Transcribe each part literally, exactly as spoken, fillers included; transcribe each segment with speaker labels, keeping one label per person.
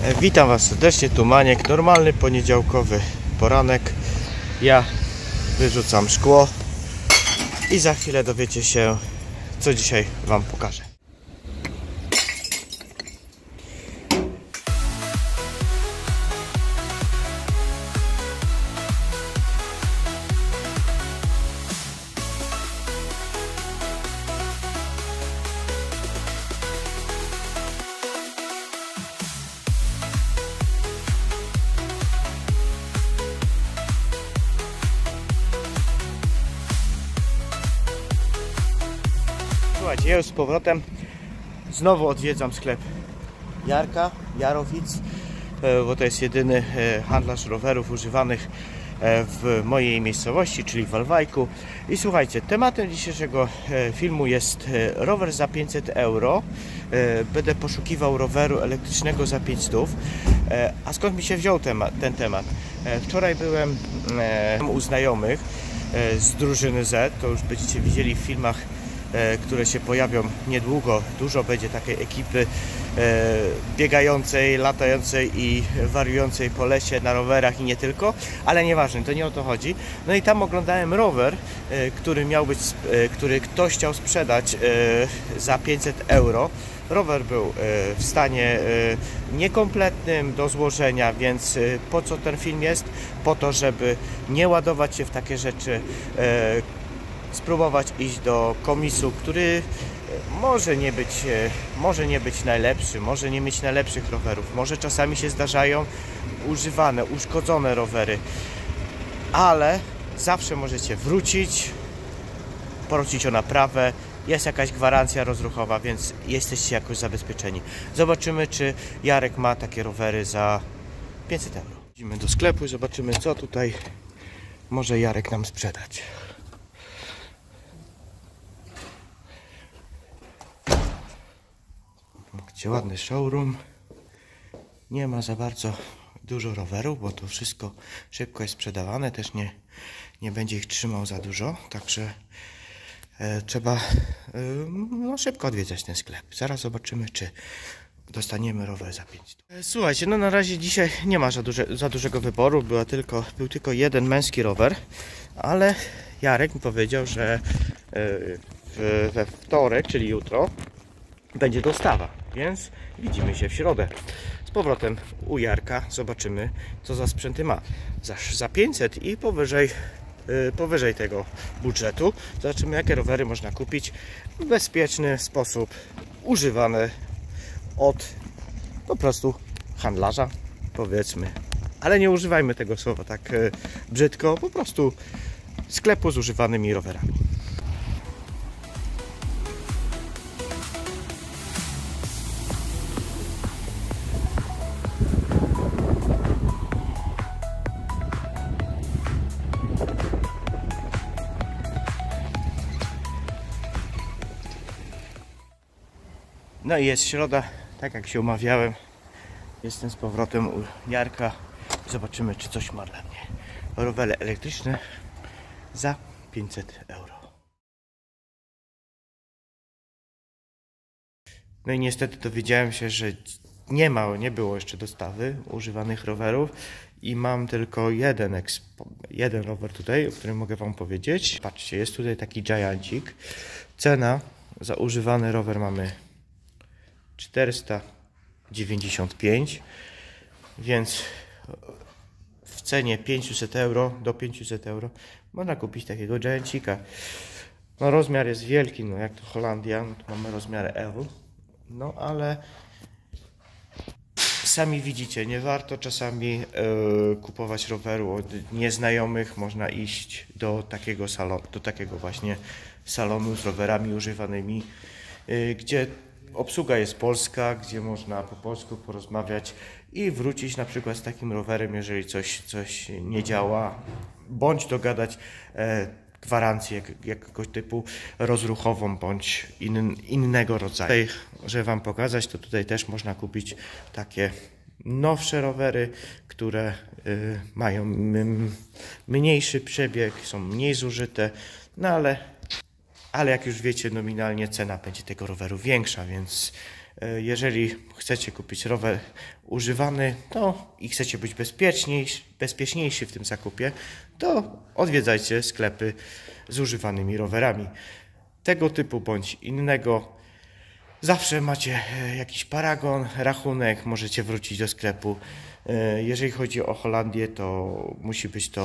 Speaker 1: Witam Was serdecznie, tu Maniek. Normalny poniedziałkowy poranek. Ja wyrzucam szkło i za chwilę dowiecie się, co dzisiaj Wam pokażę. Słuchajcie, ja już z powrotem znowu odwiedzam sklep Jarka, Jarowic, bo to jest jedyny handlarz rowerów używanych w mojej miejscowości, czyli w Walwajku. I słuchajcie, tematem dzisiejszego filmu jest rower za pięćset euro. Będę poszukiwał roweru elektrycznego za pięćset. A skąd mi się wziął temat, ten temat? Wczoraj byłem u znajomych z drużyny Z, to już będziecie widzieli w filmach, które się pojawią niedługo. Dużo będzie takiej ekipy biegającej, latającej i wariującej po lesie na rowerach i nie tylko, ale nieważne, to nie o to chodzi. No i tam oglądałem rower, który miał być, który ktoś chciał sprzedać za pięćset euro. Rower był w stanie niekompletnym do złożenia, więc po co ten film jest? Po to, żeby nie ładować się w takie rzeczy, spróbować iść do komisu, który może nie być, może nie być najlepszy, może nie mieć najlepszych rowerów, może czasami się zdarzają używane, uszkodzone rowery, ale zawsze możecie wrócić, prosić o naprawę, jest jakaś gwarancja rozruchowa, więc jesteście jakoś zabezpieczeni. Zobaczymy, czy Jarek ma takie rowery za pięćset euro. Idziemy do sklepu i zobaczymy, co tutaj może Jarek nam sprzedać. Gdzie ładny showroom. Nie ma za bardzo dużo rowerów, bo to wszystko szybko jest sprzedawane. Też nie, nie będzie ich trzymał za dużo, także e, trzeba e, no, szybko odwiedzać ten sklep. Zaraz zobaczymy, czy dostaniemy rower za pięćset. E, słuchajcie, no na razie dzisiaj nie ma za, duże, za dużego wyboru. Była tylko, był tylko jeden męski rower, ale Jarek mi powiedział, że e, w, we wtorek, czyli jutro, będzie dostawa, więc widzimy się w środę. Z powrotem u Jarka zobaczymy, co za sprzęty ma. Za, za pięćset i powyżej, yy, powyżej tego budżetu. Zobaczymy, jakie rowery można kupić w bezpieczny sposób, używane od po prostu handlarza, powiedzmy. Ale nie używajmy tego słowa tak yy, brzydko, po prostu sklepu z używanymi rowerami. No i jest środa, tak jak się umawiałem. Jestem z powrotem u Jarka. Zobaczymy, czy coś ma dla mnie. Rowery elektryczne za pięćset euro. No i niestety dowiedziałem się, że nie ma, nie było jeszcze dostawy używanych rowerów i mam tylko jeden, ekspo, jeden rower tutaj, o którym mogę Wam powiedzieć. Patrzcie, jest tutaj taki Giantik. Cena za używany rower mamy czterysta dziewięćdziesiąt pięć, więc w cenie pięćset euro do pięciuset euro można kupić takiego Giantika. No rozmiar jest wielki, no jak to Holandia, no to mamy rozmiar L, no ale sami widzicie, nie warto czasami yy, kupować roweru od nieznajomych. Można iść do takiego salonu, do takiego właśnie salonu z rowerami używanymi, yy, gdzie obsługa jest polska, gdzie można po polsku porozmawiać i wrócić na przykład z takim rowerem, jeżeli coś, coś nie działa, bądź dogadać e, gwarancję jak, jakiegoś typu rozruchową, bądź in, innego rodzaju. Tutaj, żeby Wam pokazać, to tutaj też można kupić takie nowsze rowery, które y, mają m, mniejszy przebieg, są mniej zużyte, no ale Ale jak już wiecie, nominalnie cena będzie tego roweru większa, więc Jeżeli chcecie kupić rower używany, to i chcecie być bezpieczniejsi, bezpieczniejsi w tym zakupie, to odwiedzajcie sklepy z używanymi rowerami tego typu bądź innego. Zawsze macie jakiś paragon, rachunek, możecie wrócić do sklepu. Jeżeli chodzi o Holandię, to musi być to,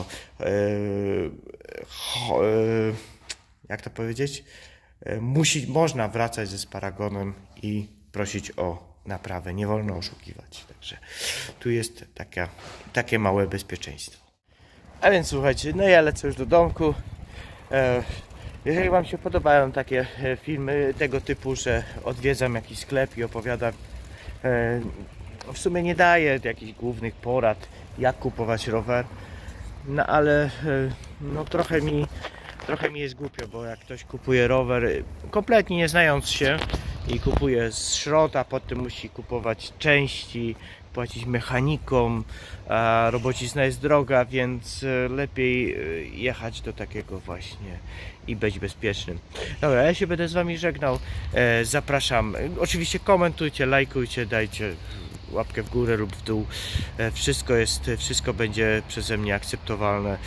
Speaker 1: jak to powiedzieć, musi, można wracać ze paragonem i prosić o naprawę, nie wolno oszukiwać. Także tu jest taka, takie małe bezpieczeństwo. A więc słuchajcie, no ja lecę już do domku. Jeżeli Wam się podobają takie filmy tego typu, że odwiedzam jakiś sklep i opowiadam, w sumie nie daję jakichś głównych porad, jak kupować rower, no ale no trochę mi, trochę mi jest głupio, bo jak ktoś kupuje rower kompletnie nie znając się i kupuje z szrota, potem musi kupować części, płacić mechanikom, a robocizna jest droga, więc lepiej jechać do takiego właśnie i być bezpiecznym. Dobra, ja się będę z Wami żegnał. Zapraszam. Oczywiście komentujcie, lajkujcie, dajcie łapkę w górę lub w dół. Wszystko jest, wszystko będzie przeze mnie akceptowalne.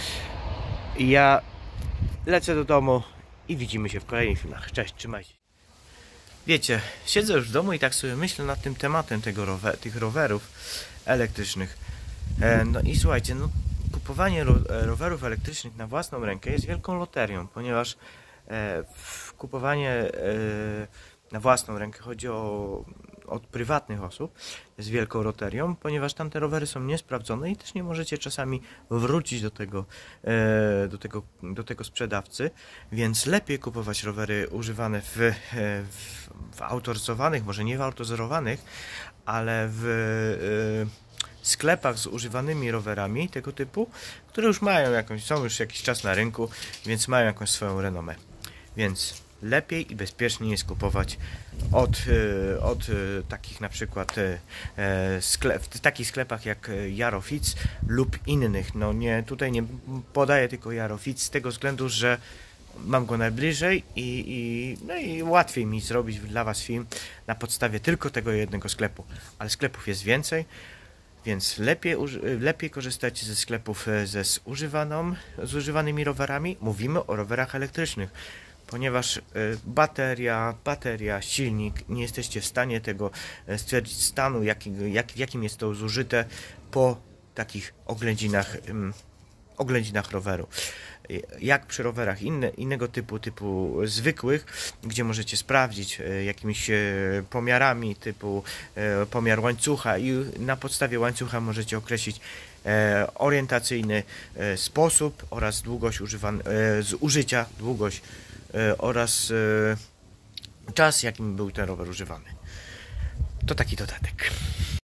Speaker 1: Ja lecę do domu i widzimy się w kolejnych filmach. Cześć, trzymajcie się. Wiecie, siedzę już w domu i tak sobie myślę nad tym tematem tego rower, tych rowerów elektrycznych. E, no i słuchajcie, no, kupowanie ro, rowerów elektrycznych na własną rękę jest wielką loterią, ponieważ e, kupowanie e, na własną rękę chodzi o od prywatnych osób, jest wielką loterią, ponieważ tamte rowery są niesprawdzone i też nie możecie czasami wrócić do tego, e, do tego, do tego sprzedawcy, więc lepiej kupować rowery używane w, w, w autoryzowanych, może nie w autoryzowanych, ale w e, sklepach z używanymi rowerami tego typu, które już mają jakąś, są już jakiś czas na rynku, więc mają jakąś swoją renomę. Więc lepiej i bezpieczniej jest kupować od, od takich na przykład sklep, w takich sklepach jak Jarofic lub innych. No nie, tutaj nie podaję tylko Jarofic z tego względu, że mam go najbliżej i, i, no i łatwiej mi zrobić dla Was film na podstawie tylko tego jednego sklepu, ale sklepów jest więcej. Więc lepiej, lepiej korzystać ze sklepów ze zużywaną, z używanymi rowerami. Mówimy o rowerach elektrycznych, ponieważ bateria, bateria, silnik, nie jesteście w stanie tego stwierdzić stanu, jaki, jak, jakim jest to zużyte po takich oględzinach, oględzinach roweru. Jak przy rowerach inne, innego typu, typu zwykłych, gdzie możecie sprawdzić jakimiś pomiarami typu pomiar łańcucha i na podstawie łańcucha możecie określić orientacyjny sposób oraz długość używan, zużycia, długość oraz czas, jakim był ten rower używany. To taki dodatek.